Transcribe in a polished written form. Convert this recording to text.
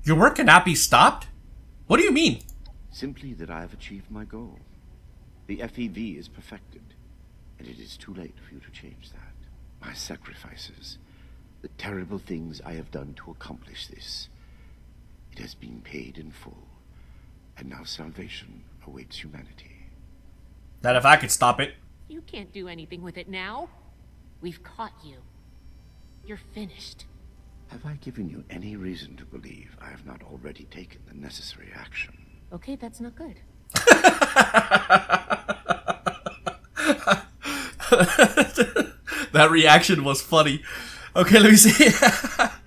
Your work cannot be stopped? What do you mean? Simply that I have achieved my goal. The FEV is perfected, and it is too late for you to change that. My sacrifices, the terrible things I have done to accomplish this, it has been paid in full, and now salvation awaits humanity. That if I could stop it. You can't do anything with it now. We've caught you. You're finished. Have I given you any reason to believe I have not already taken the necessary action? Okay, that's not good. That reaction was funny. Okay, let me see.